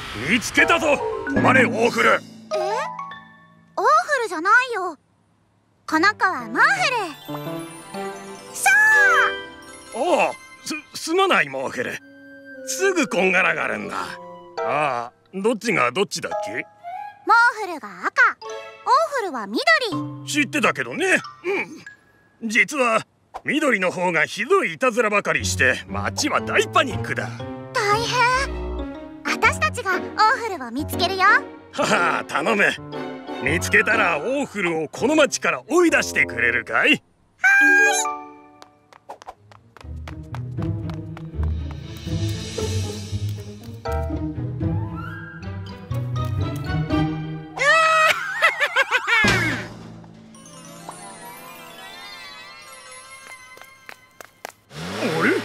見つけたぞ。止まれ、オーフル。 オーフルじゃないよ。この子はモーフル。 おお、すまないモーフル。すぐこんがらがるんだ。ああ、どっちがどっちだっけ？ モーフルが赤、オーフルは緑。 知ってたけどね。実は緑の方がひどいいたずらばかりして町は大パニックだ。 大変。私たちがオーフルを見つけるよ。 はは、頼む。見つけたらオーフルをこの町から追い出してくれるかい？あれ？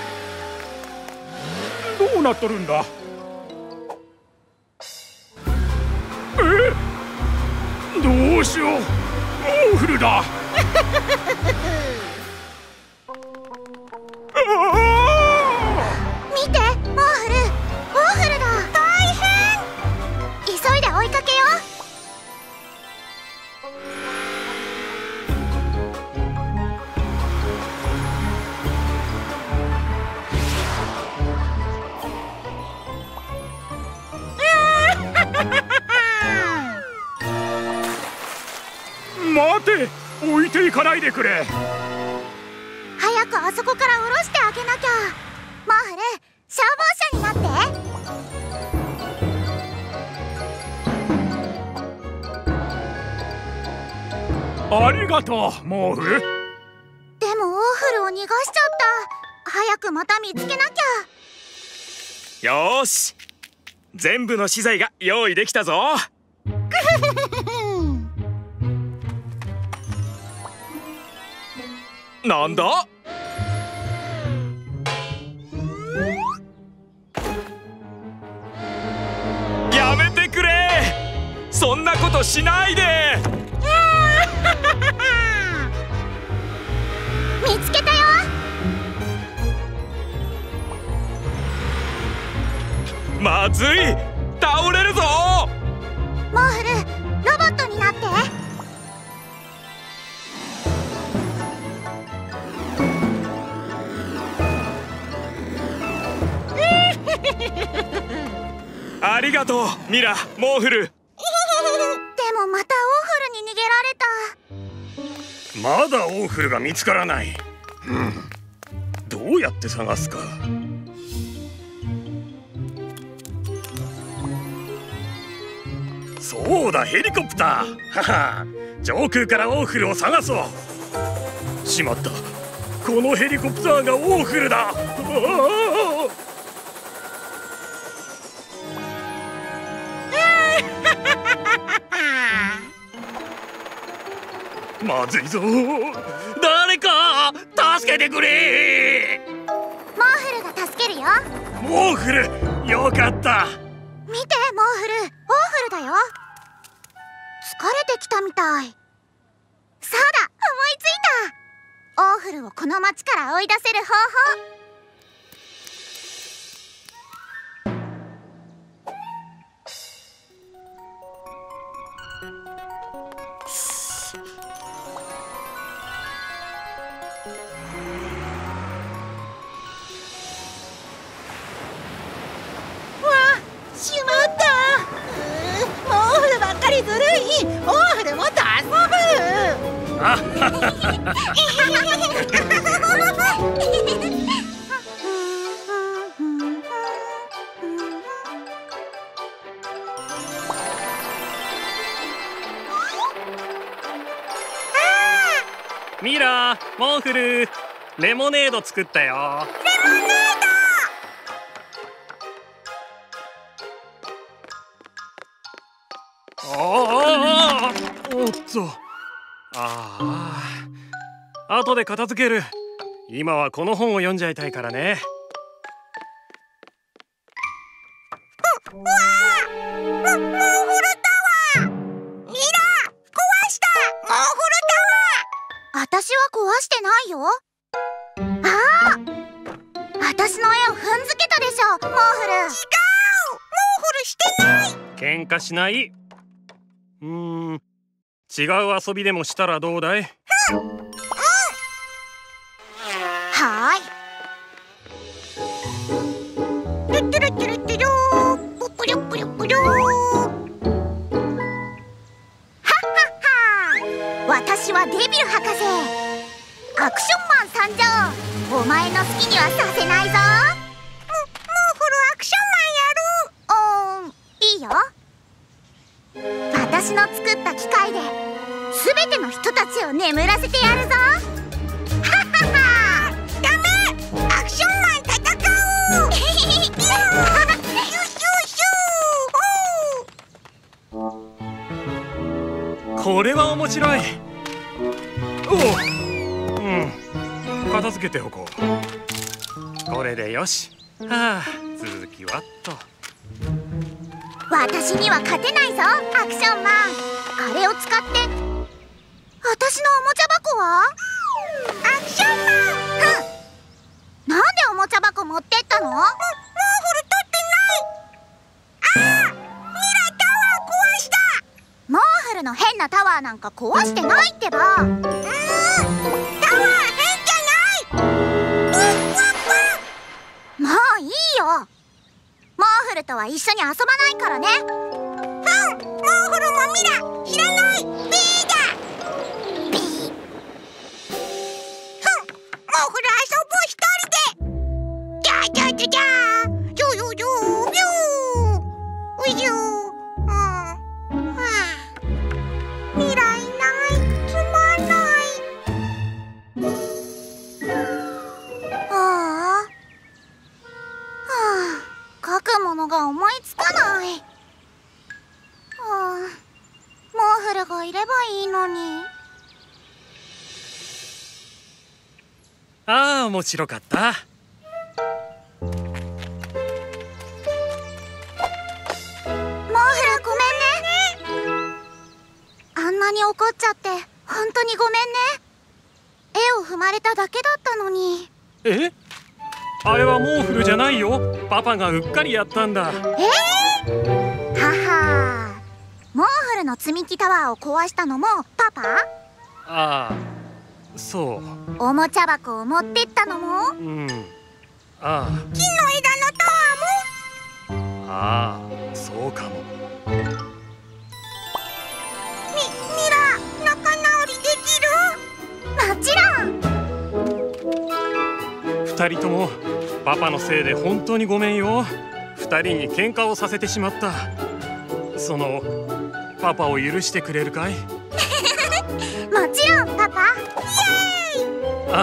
どうなっとるんだ？どうしよう、オーフルだ。 見て、モーフル、オーフルだ。大変。急いで追いかけよ待て、置いていかないでくれ。 早くあそこから下ろしてあげなきゃ。モーフル、消防車になって。 ありがとう、モーフ。 でもオーフルを逃がしちゃった。早くまた見つけなきゃ。 よーし、全部の資材が用意できたぞ。なんだ？やめてくれ。そんなことしないで。 見つけたよ。 まずい、倒れるぞ。 モーフル、ロボットになって。 ありがとう、ミラ、モーフル。 でもまたオーフルに逃げられた。 まだオーフルが見つからない。どうやって探すか。そうだ、ヘリコプター。はは、上空からオーフルを探そう。しまった、このヘリコプターがオーフルだ。まずいぞ、誰か助けてくれ。 モーフルが助けるよ。 モーフル、よかった。 見て、モーフル、オーフルだよ。疲れてきたみたい。そうだ、思いついた。オーフルをこの町から追い出せる方法。 しまった。モーフルばっかりずるい。オーフルもっと遊ぶ。ミラー、モーフル、レモネード作ったよ。 レモネード。 おっと、後で片付ける。今はこの本を読んじゃいたいからね。 モーフルタワー。ミラー、壊した。モーフルタワー。私は壊してないよ。私の絵を踏んづけたでしょ、モーフル。違う。モーフル一してない。 喧嘩しない。違う遊びでもしたらどうだい？ はーい。トゥトゥルトゥルトゥルー、ポプリョプリョプリョー。はっはっは。私はデビル博士。アクションマン参上。お前の好きにはさせないぞ。モーフルアクションマンやる。いいよ。私の作った機械で全ての人たちを眠らせてやるぞ。はっはっは。ダメ。アクションマン戦う。 これは面白い。片付けておこう。これでよし。はあ、続きはっと。 私には勝てないぞ、アクションマン。あれを使って。私のおもちゃ箱は？アクションマン。なんでおもちゃ箱持ってったの？モーフル取ってない。ああ、ミラタワー壊した。モーフルの変なタワーなんか壊してないってば。タワー変じゃない。もういいよ。モーフルとは一緒に遊ばないからね。モーフルもミラ知らない。ビーだ。ビー。モーフル遊ぼう一人で。じゃじゃじゃじゃー。じょよじょービュー。うじゅー。ミラいない。つまんない。書くものが思いつかない。モーフルがいればいいのに。 ああ、面白かった。 モーフルごめんね。あんなに怒っちゃって本当にごめんね。絵を踏まれただけだったのに。 え？あれはモーフルじゃないよ。パパがうっかりやったんだ。はは。モーフルの積み木タワーを壊したのもパパ？ ああ、そう。 おもちゃ箱を持ってったのも？ ああ。 木の枝のタワーも？ ああ、そうかも。 ミラ、仲直りできる？もちろん。 二人ともパパのせいで本当にごめんよ。二人に喧嘩をさせてしまった。パパを許してくれるかい？もちろんパパ。イエーイ。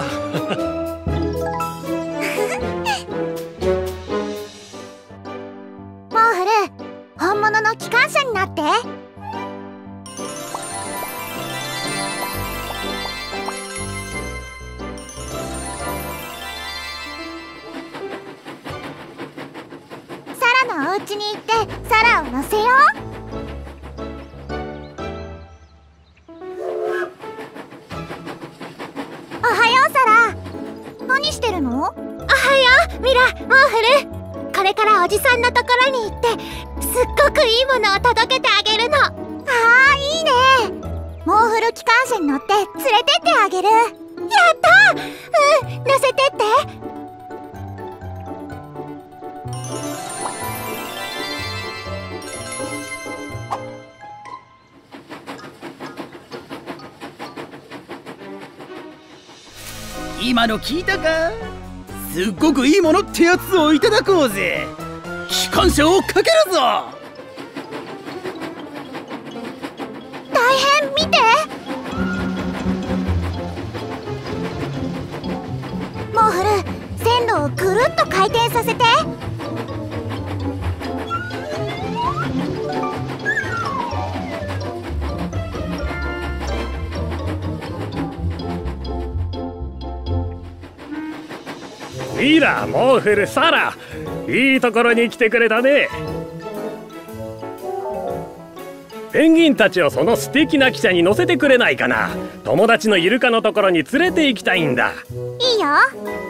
モーフル、本物の機関車になって。サラのお家に行ってサラを乗せよう。おはようサラ。何してるの？おはようミラ、モーフル。これからおじさんのところに行ってすっごくいいものを届けてあげるの。ああ、いいね。モーフル機関車に乗って連れてってあげる。やったー。乗せてって。 今の聞いたか？すっごくいいものってやつをいただこうぜ。機関車をかけるぞ。 大変、見て。モーフル、線路をぐるっと回転させて。 ミラ、モーフル、サラ、いいところに来てくれたね。ペンギンたちをその素敵な汽車に乗せてくれないかな。友達のイルカのところに連れて行きたいんだ。 いいよ。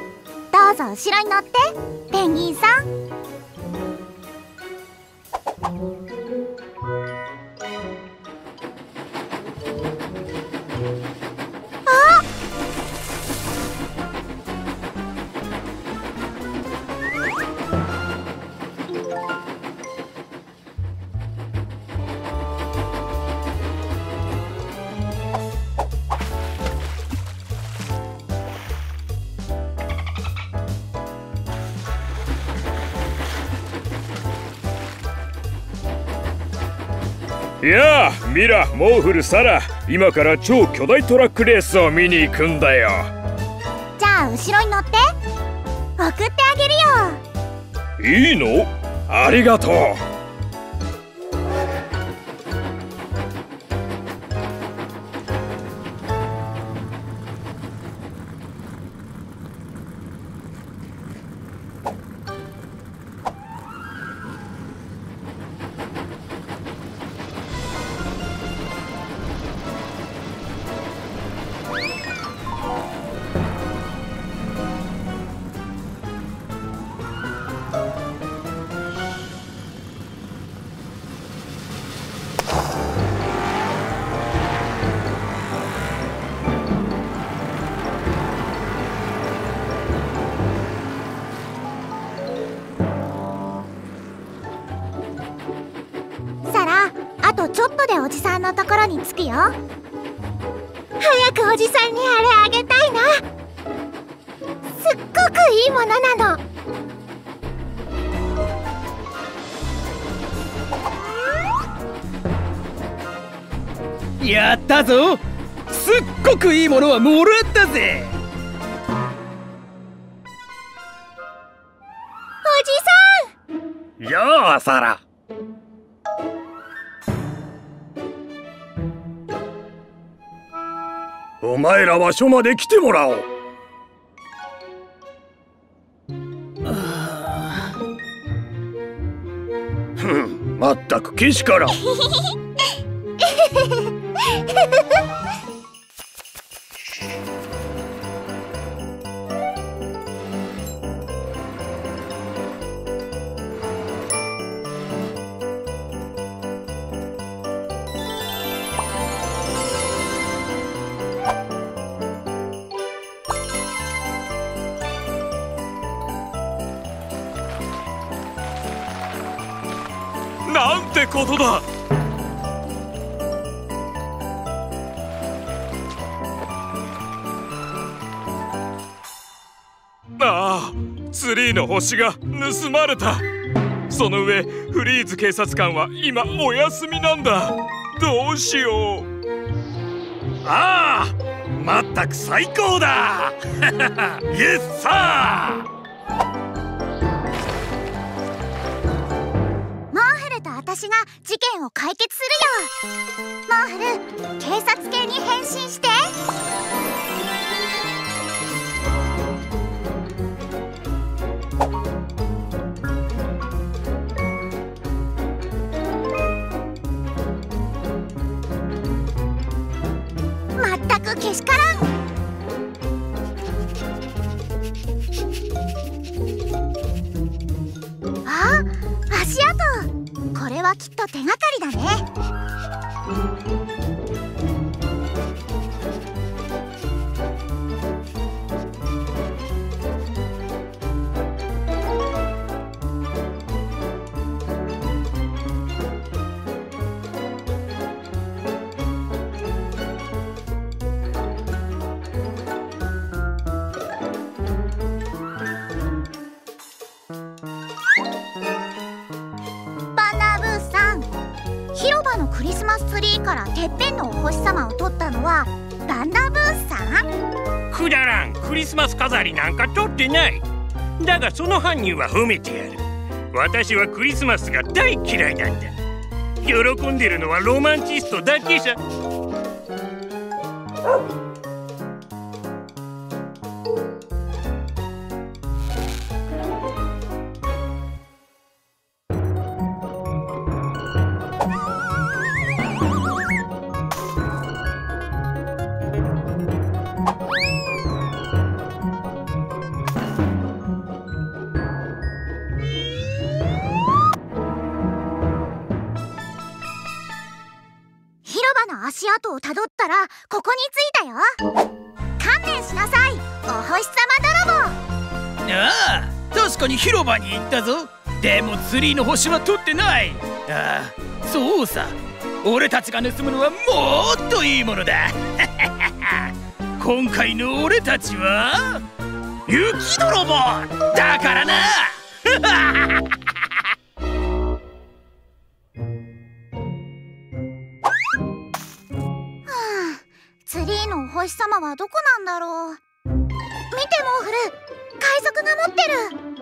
どうぞ後ろに乗って、ペンギンさん。 やあ、ミラ、モーフル、サラ、今から超巨大トラックレースを見に行くんだよ。 じゃあ後ろに乗って送ってあげるよ。 いいの？ありがとう。 あとちょっとでおじさんのところに着くよ。早くおじさんにあれあげたいな。すっごくいいものなの。 やったぞ。すっごくいいものはもらったぜ。 おじさん。 やあ、サラ。お前らは署まで来てもらおう。まったくけしからん。 なんてことだ。ああ、ツリーの星が盗まれた。その上フリーズ警察官は今お休みなんだ。どうしよう。 ああ、まったく最高だ。イエスサー。 私が事件を解決するよ。モーフル、警察犬に変身して。まったくけしからん。あ、足跡。これはきっと手がかりだね。広場のクリスマスツリーからてっぺんのお星様を取ったのはバンダーブースさん？ くだらん。クリスマス飾りなんか取ってない。だがその犯人は褒めてやる。私はクリスマスが大嫌いなんだ。喜んでるのはロマンチストだけさ。 の足跡をたどったらここに着いたよ。観念しなさい、お星様泥棒。 ああ、確かに広場に行ったぞ。でもツリーの星は取ってない。ああ、そうさ、俺たちが盗むのはもっといいものだ。今回の俺たちは雪泥棒だからな。 ツリーのお星様はどこなんだろう。見てモーフル、海賊が持ってる。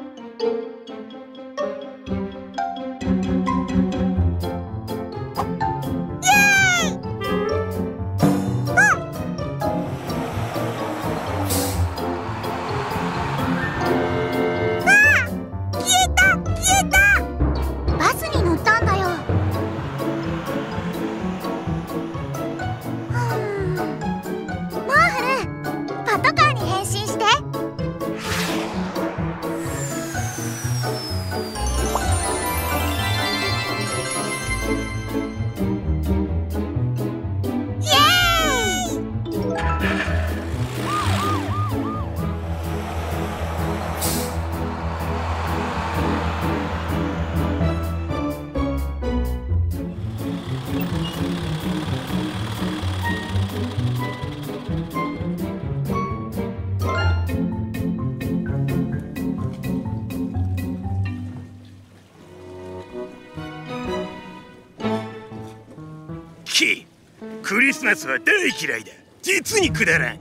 クリスマスは大嫌いだ。実にくだらん。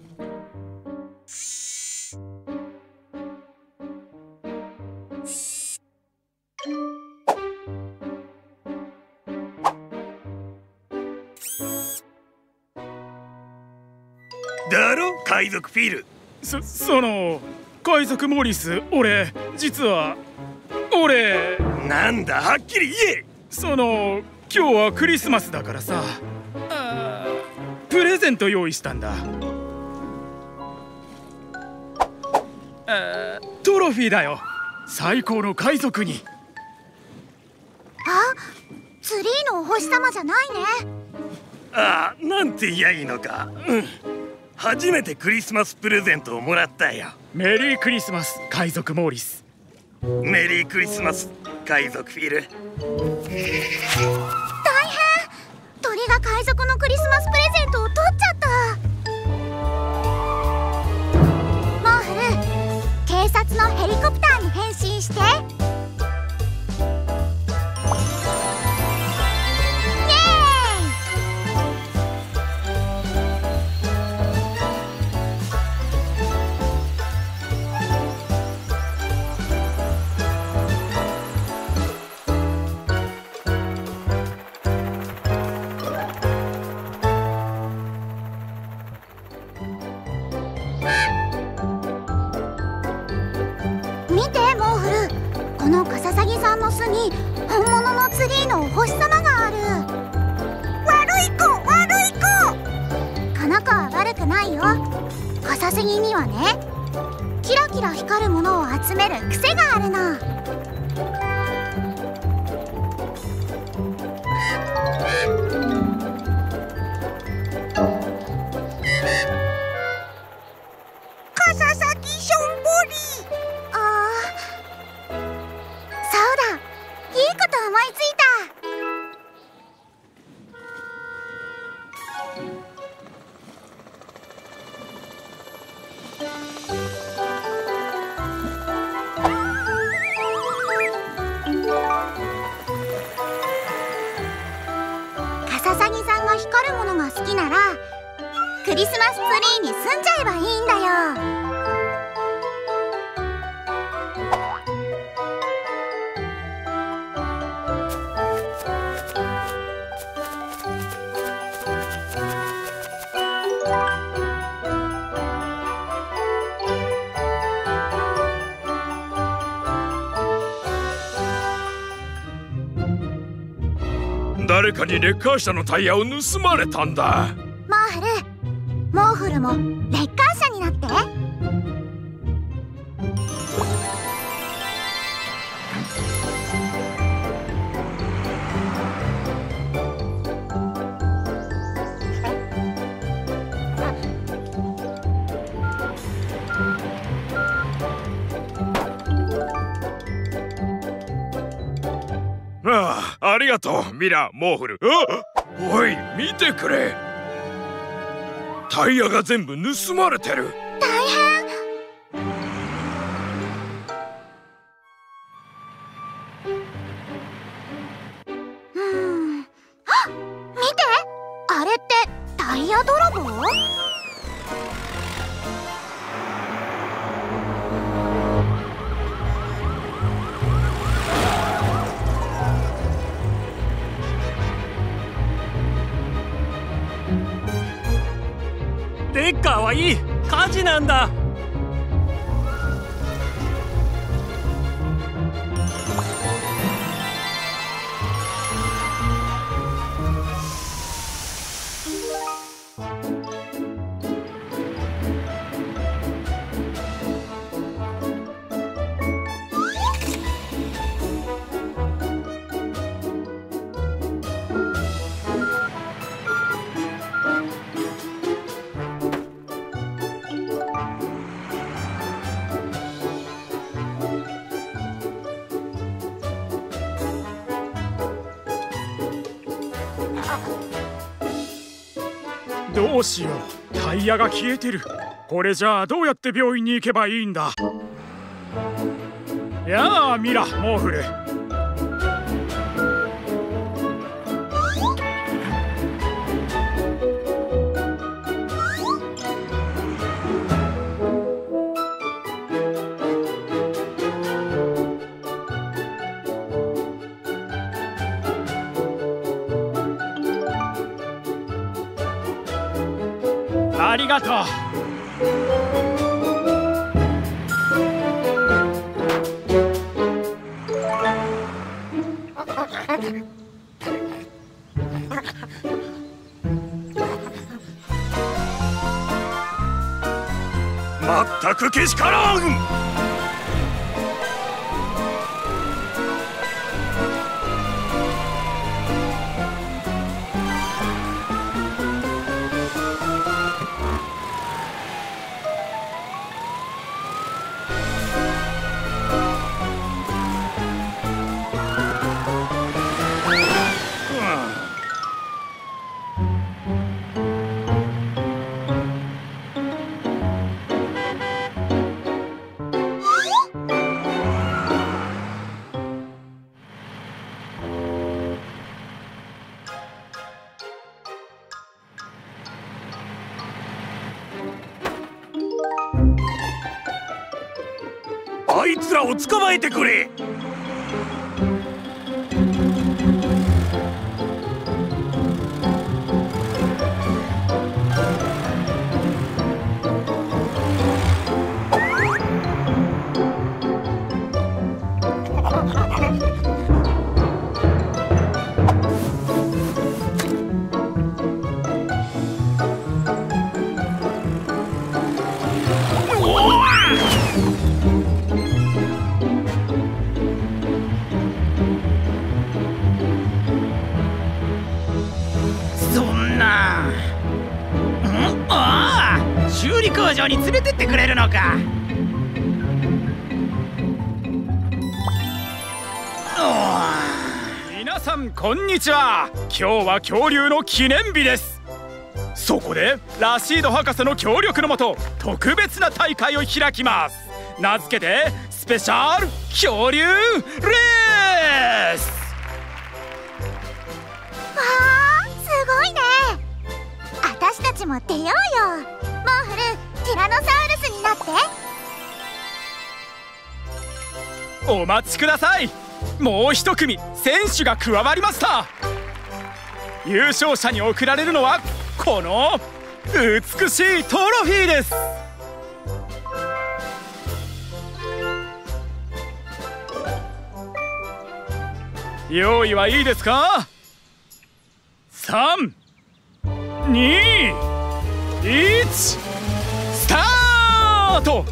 だろ海賊フィル。 その海賊モリス、俺なんだ、はっきり言え。 今日はクリスマスだからさ、プレゼント用意したんだ。トロフィーだよ、最高の海賊に。 あ、ツリーのお星様じゃないね。 ああ、なんて言やいいのか。初めてクリスマスプレゼントをもらったよ。 メリークリスマス海賊モーリス。 メリークリスマス海賊フィル。 大変、鳥が海賊のクリスマスプレゼントを取っちゃった。モーフル、警察のヘリコプターに変身して。見てモーフル、このカササギさんの巣に本物のツリーのお星様がある。悪い子、悪い子。この子は悪くないよ。カササギにはね、キラキラ光るものを集める癖があるの。カササギしょんぼり。そうだ、いいこと思いついた。カササギさんが光るものが好きなら、クリスマスツリーに住んじゃえばいいんだよ。 誰かにレッカー車のタイヤを盗まれたんだ。 モーフルもレッカー車になって。 ありがとうミラ・モーフル。おい見てくれ、タイヤが全部盗まれてる。 大変。あ、見て、あれってタイヤ泥棒？ デッカーはいい、火事なんだ。 どうしよう、タイヤが消えてる。これじゃあどうやって病院に行けばいいんだ。やあミラ・モーフル。ありがとう。 まったくけしからん。あいつらを捕まえてくれ。 修理工場に連れてってくれるのか。 皆さんこんにちは。今日は恐竜の記念日です。そこでラシード博士の協力のもと特別な大会を開きます。名付けてスペシャル恐竜レース。 わあ、すごいね。私たちも出ようよ。モーフル、ティラノサウルスになって。 お待ちください。もう一組選手が加わりました。優勝者に贈られるのはこの美しいトロフィーです。用意はいいですか。3、2、1、スタート。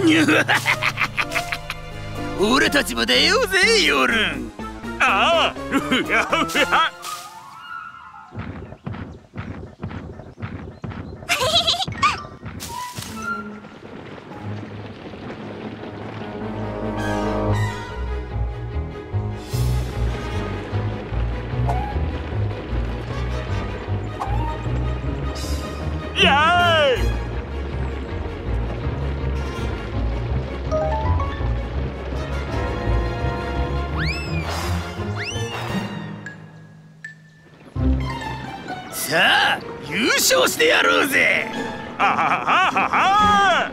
俺たちも出ようぜヨルン。 ああ、うやうや。 さあ優勝してやろうぜ。 あはははは。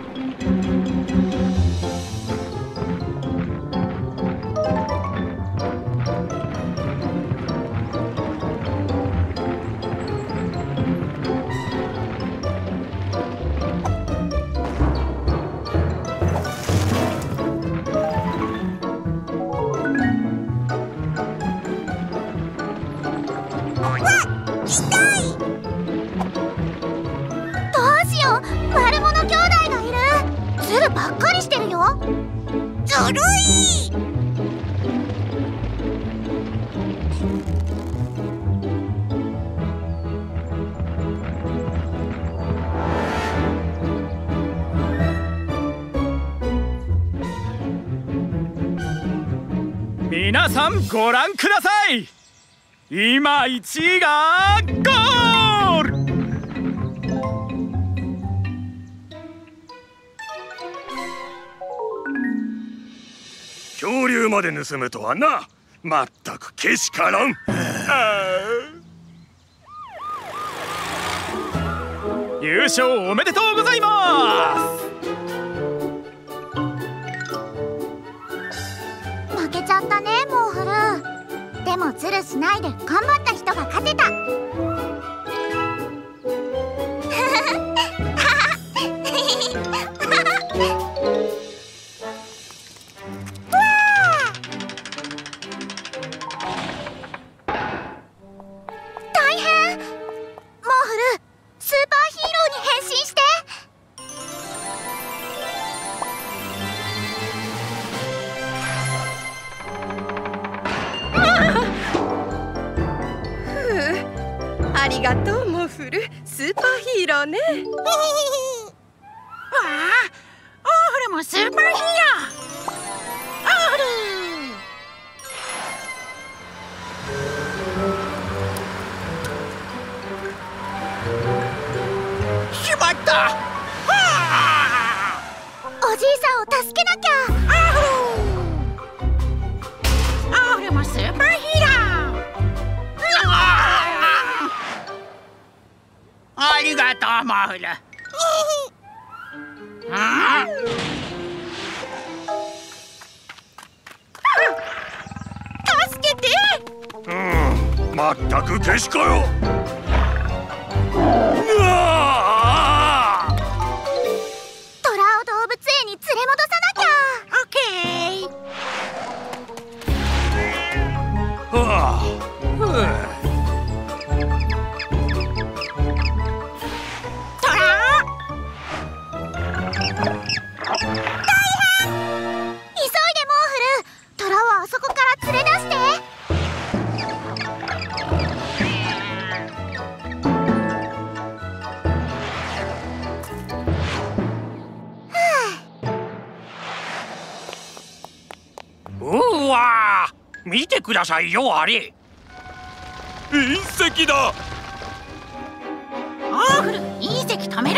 ばっかりしてるよ。ずるい。 皆さんご覧ください。今1位がゴール。 恐竜まで盗むとはな。まったくけしからん。 優勝おめでとうございます。 負けちゃったねモーフル。でもズルしないで頑張った人が勝てた。大変。モーフル、スーパーヒーローに変身して。 ありがとうモーフル、スーパーヒーローね。わあ、 オーフルもスーパーヒーロー。オーフル。しまった。 おじいさんを助けなきゃ。 オーフルもスーパーヒーロー。ありがとうモーフル。助けて。 まったくけしかよ。 トラを動物園に連れ戻さなきゃ。 オッケー。 はあ。うわー、見てくださいよあれ。 隕石だ。 オーフル、隕石止める。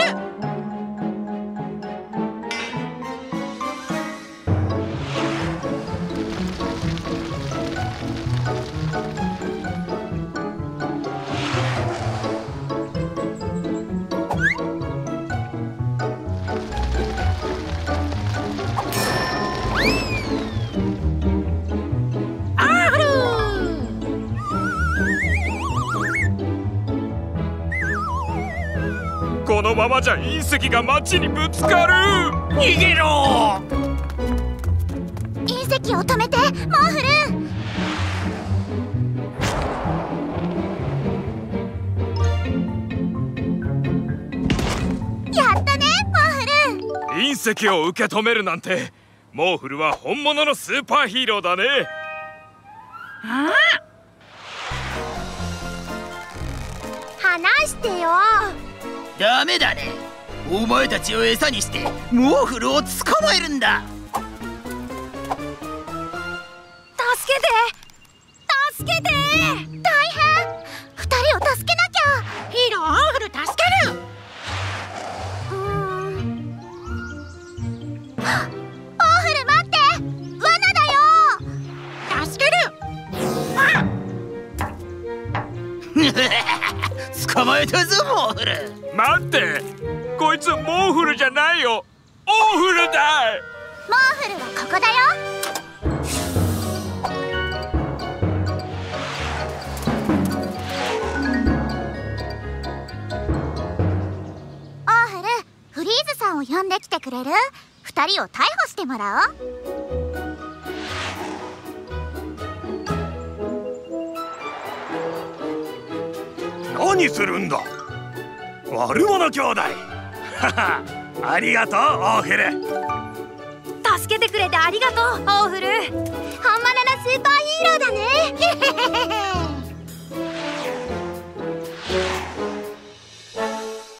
このままじゃ隕石が町にぶつかる。 逃げろ。 隕石を止めてモーフル。やったねモーフル。 隕跡を受け止めるなんて、モーフルは本物のスーパーヒーローだね。 話してよ。 ダメだね。お前たちを餌にしてモーフルを捕まえるんだ。 助けて助けて。大変。2人を助けなきゃ。 ヒーローオーフル助ける。 オーフル待って、罠だよ。 助ける。 捕まえたぞモーフル。 待って、こいつモーフルじゃないよ。オーフルだ。 モーフルはここだよ。オーフル、フリーズさんを呼んできてくれる？2人を逮捕してもらおう。 何するんだ悪者兄弟。ありがとうオーフル。 助けてくれてありがとうオーフル。本物のスーパーヒーローだね。